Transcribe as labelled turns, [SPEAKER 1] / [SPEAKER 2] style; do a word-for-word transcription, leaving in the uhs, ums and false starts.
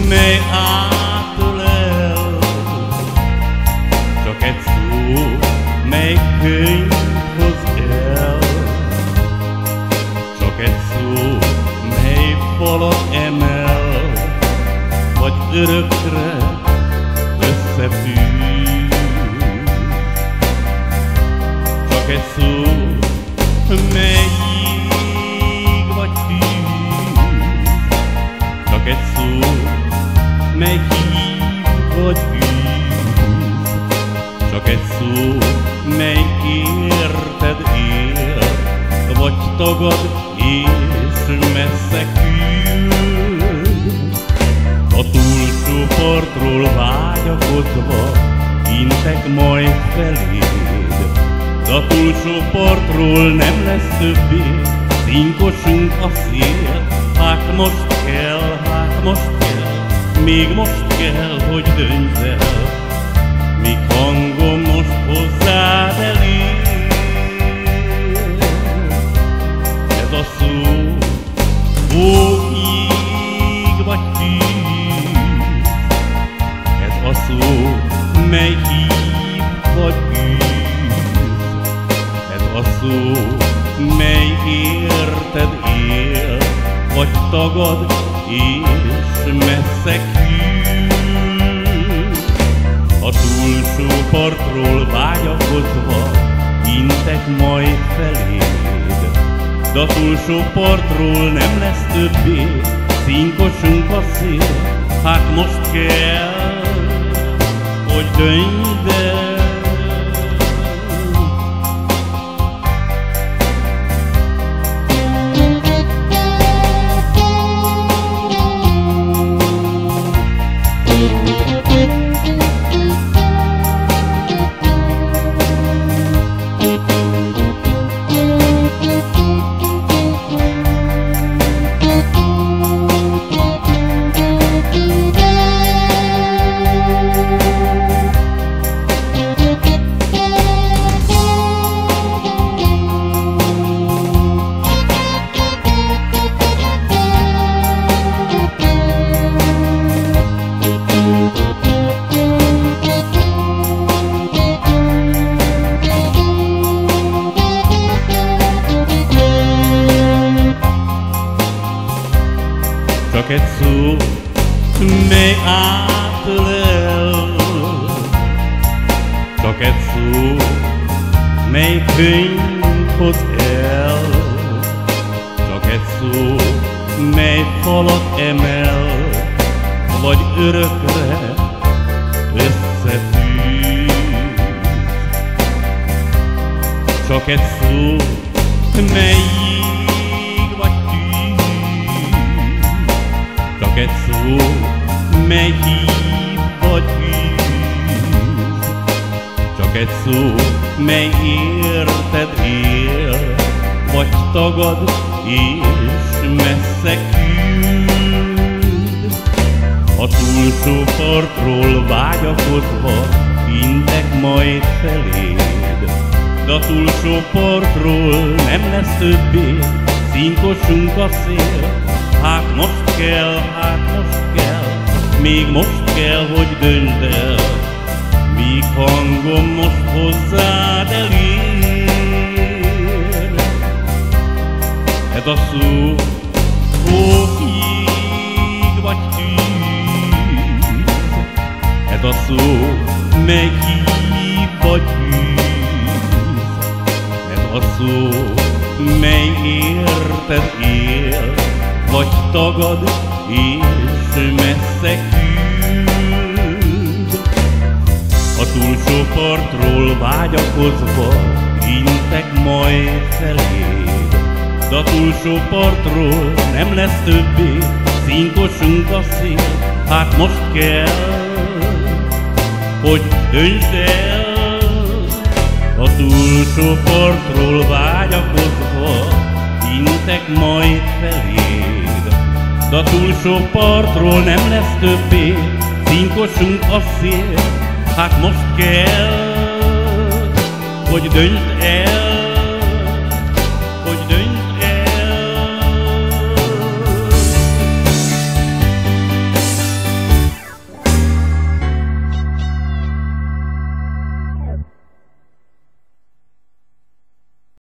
[SPEAKER 1] mely átölel. Csak egy szó, mely könyv hoz el. Csak egy szó, mely falat emel, vagy örökre összefűz. Csak egy szó, mely jég vagy tűz. Csak egy szó, mely hív vagy űz. Csak egy szó, mely érted él, vagy tagad és messze küld. A túlsó partról vágyakozva intek majd feléd, de a túlsó partról nem lesz többé, cinkosunk a szél. Hát most kell, hát most kell, még most kell, hogy döntsd el, míg hangom most hozzád elér. Ez a szó, ó, jég vagy tűz. Ez a szó, mely hív vagy űz. Ez a szó, mely érted él, vagy tagad és messze küld. A túlsó partról vágyakozva intek majd feléd, de a túlsó partról nem lesz többé, cinkosunk a szél. Hát most kell, hogy döntsd el. Csak egy szó, mely átölel. Csak egy szó, mely könyv hoz el. Csak egy szó, mely falat emel, vagy örökre összefűz. Csak egy szó, mely jég vagy tűz. Csak egy szó, mely hív vagy űz. Csak egy szó, mely érted él, vagy tagad és messze küld. A túlsó partról vágyakozva intek majd feléd, de a túlsó partról nem lesz többé, cinkosunk a szél. Hát most kell, hát most kell, még most kell, hogy döntsd el, míg hangom most hozzád elér. Ez a szó, ó, jég vagy tűz. Ez a szó, mely hív vagy űz. Ez a szó, mely érted él, vagy tagad és messze küld. A túlsó partról vágyakozva intek majd feléd, de a túlsó partról nem lesz többé, cinkosunk a szél. Hát most kell, hogy döntsd el. A túlsó partról vágyakozva intek majd feléd, de a túlsó partról nem lesz többé, cinkosunk a szél. Hát most kell, hogy döntsd el.